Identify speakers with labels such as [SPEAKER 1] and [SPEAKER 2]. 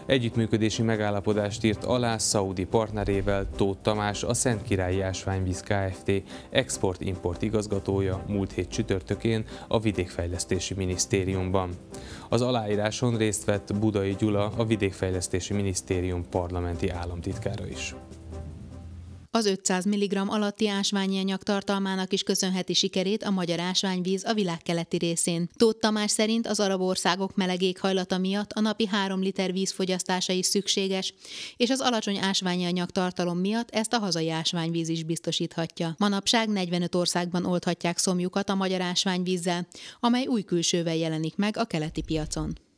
[SPEAKER 1] Együttműködési megállapodást írt alá szaudi partnerével Tóth Tamás, a Szentkirályi Ásványvíz Kft. Export-import igazgatója múlt hét csütörtökén a Vidékfejlesztési Minisztériumban. Az aláíráson részt vett Budai Gyula, a Vidékfejlesztési Minisztérium parlamenti államtitkára is.
[SPEAKER 2] Az 500 mg alatti ásványi anyag tartalmának is köszönheti sikerét a magyar ásványvíz a világ keleti részén. Tóth Tamás szerint az arab országok meleg éghajlata miatt a napi 3 liter vízfogyasztása is szükséges, és az alacsony ásványi anyag tartalom miatt ezt a hazai ásványvíz is biztosíthatja. Manapság 45 országban oldhatják szomjukat a magyar ásványvízzel, amely új külsővel jelenik meg a keleti piacon.